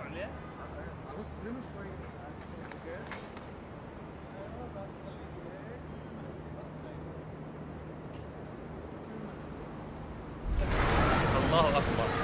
عليه؟ عروس بريم شوي ايوه بس خليه هيك الله اكبر.